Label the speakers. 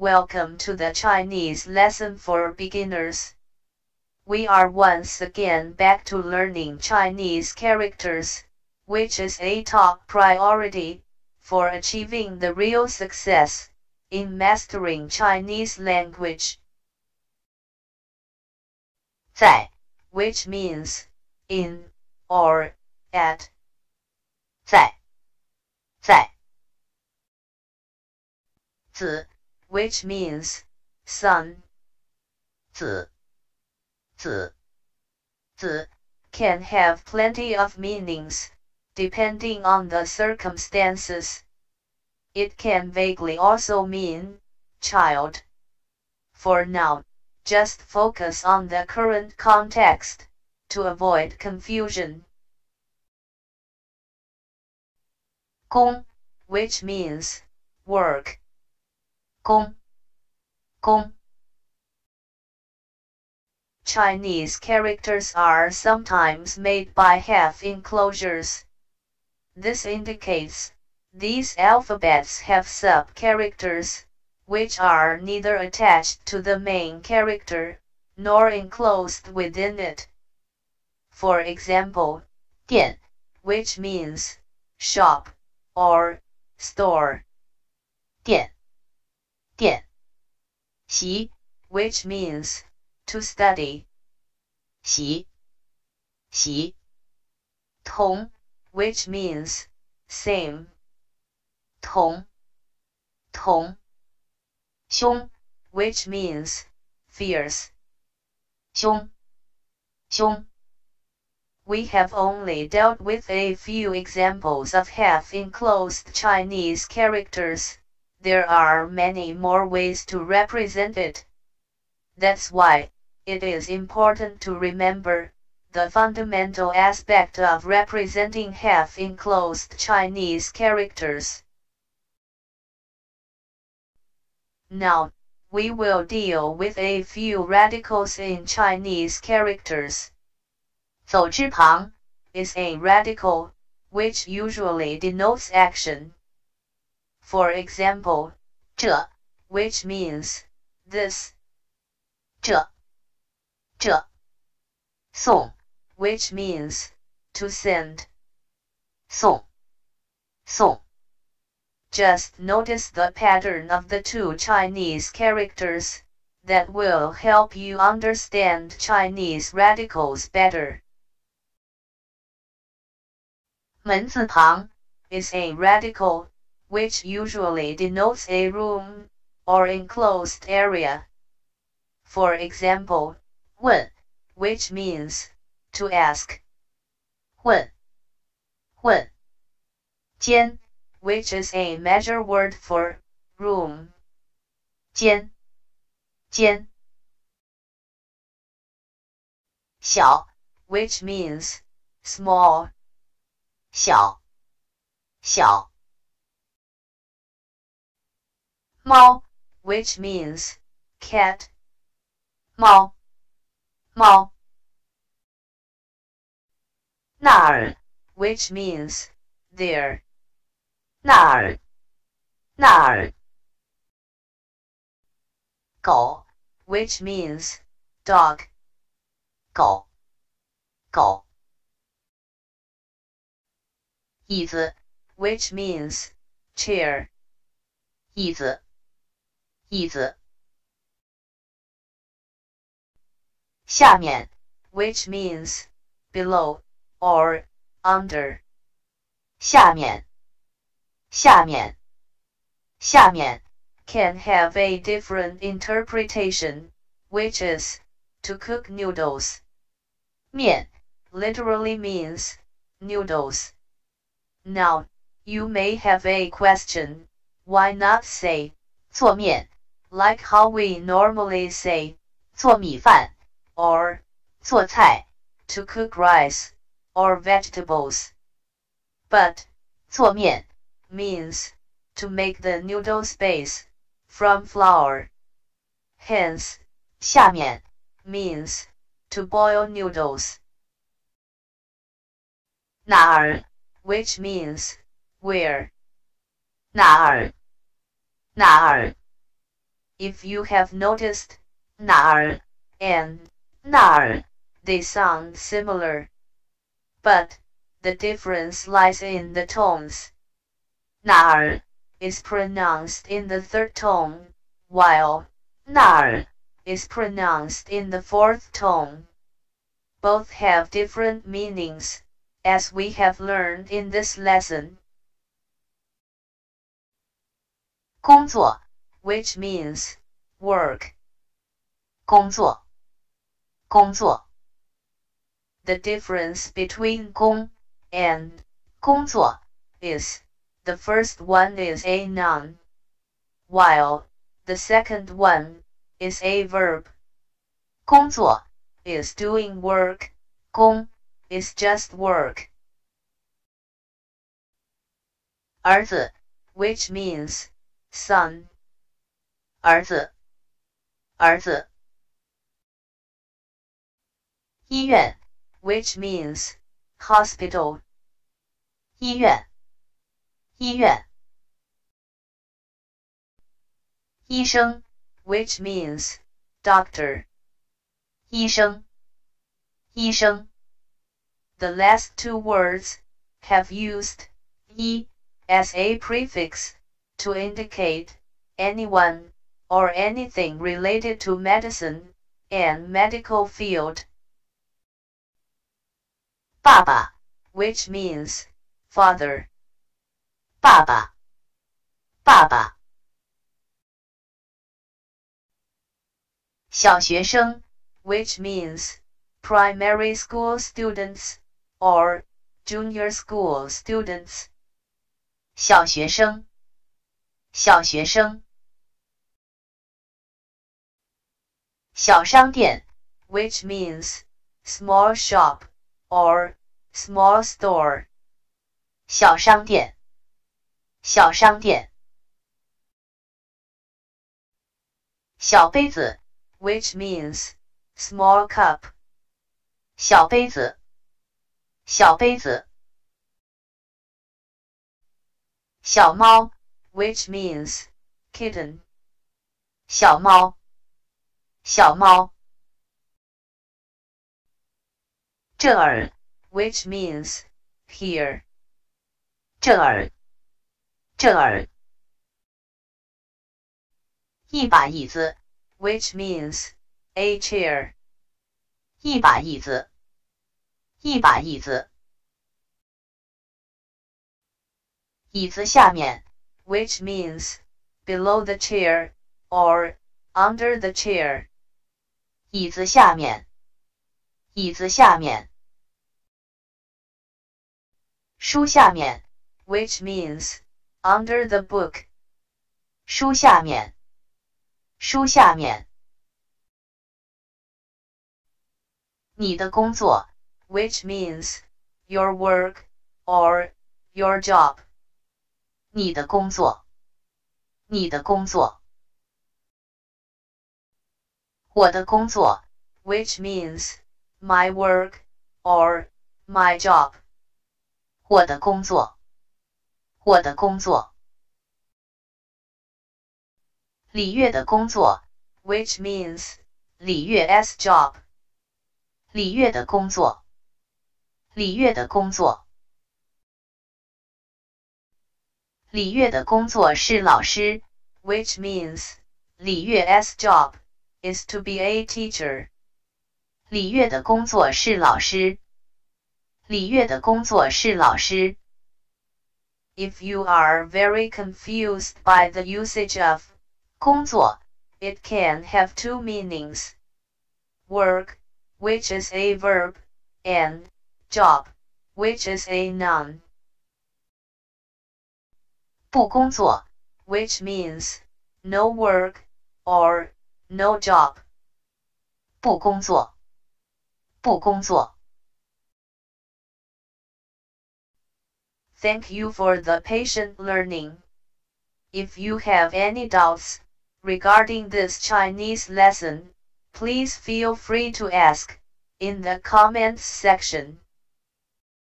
Speaker 1: welcome to the Chinese lesson for beginners. We are once again back to learning Chinese characters, which is a top priority for achieving the real success in mastering Chinese language. 在, which means in or at. 在 子, which means son. 子 can have plenty of meanings, depending on the circumstances. It can vaguely also mean child. For now, just focus on the current context to avoid confusion. 工, which means work. 工 Chinese characters are sometimes made by half enclosures. This indicates these alphabets have sub-characters, which are neither attached to the main character, nor enclosed within it. For example, 店, which means shop or store. 店 习, which means to study. 习 同, which means same. 同 凶, which means fierce. 凶 We have only dealt with a few examples of half-enclosed Chinese characters. There are many more ways to represent it. That's why it is important to remember the fundamental aspect of representing half-enclosed Chinese characters. Now, we will deal with a few radicals in Chinese characters. 走之旁 is a radical, which usually denotes action. For example, 这, which means this. 这 送, which means to send. 送 Just notice the pattern of the two Chinese characters that will help you understand Chinese radicals better. 门字旁 is a radical, which usually denotes a room or enclosed area. For example, 问, which means to ask. 问 间, which is a measure word for room. 间 小, which means small. 小 猫, which means cat. 猫 那儿, which means there. 那儿狗, which means dog. 狗椅子, which means chair. 椅子下面, which means below or under. 下面can have a different interpretation, which is to cook noodles. 面 literally means noodles. Now, you may have a question, why not say 做面 like how we normally say 做米饭 or 做菜 to cook rice or vegetables. But 做面 means to make the noodles base from flour. Hence, 下面 means to boil noodles. 哪儿 which means where. 哪儿 If you have noticed, 哪儿 and 那儿 they sound similar. But the difference lies in the tones. 哪儿 is pronounced in the third tone, while 那儿 is pronounced in the fourth tone. Both have different meanings, as we have learned in this lesson. 工作 which means work. 工作，工作。The difference between 工 and 工作 is, the first one is a noun, while the second one is a verb. 工作 is doing work, 工 is just work. 儿子 which means son. 儿子，儿子。医院 which means hospital. 医院，医院。医生 which means doctor. 医生，医生。The last two words have used 医 as a prefix to indicate anyone or anything related to medicine and medical field. 爸爸 which means father. 爸爸，爸爸。小学生 which means primary school students or junior school students. 小学生，小学生。小商店 which means small shop or small store. 小商店，小商店。小杯子 which means small cup. 小杯子，小杯子。小猫 which means kitten. 小猫，小猫。这儿 which means here. 这儿，这儿。一把椅子 which means a chair. 一把椅子，一把椅子。椅子下面 which means below the chair or under the chair. 椅子下面，椅子下面。书下面 which means under the book. 书下面，书下面。你的工作 which means your work or your job. 你的工作，你的工作。我的工作 which means my work or my job. 我的工作，我的工作。李月的工作 which means 李月 's job. 李月的工作，李月的工作。李月的工作是老师 which means 李月 's job is to be a teacher. 李月的工作是老师，李月的工作是老师。If you are very confused by the usage of 工作, it can have two meanings. Work, which is a verb, and job, which is a noun. 不工作 which means no work or no job. 不工作，不工作。Thank you for the patient learning. If you have any doubts regarding this Chinese lesson, please feel free to ask in the comments section.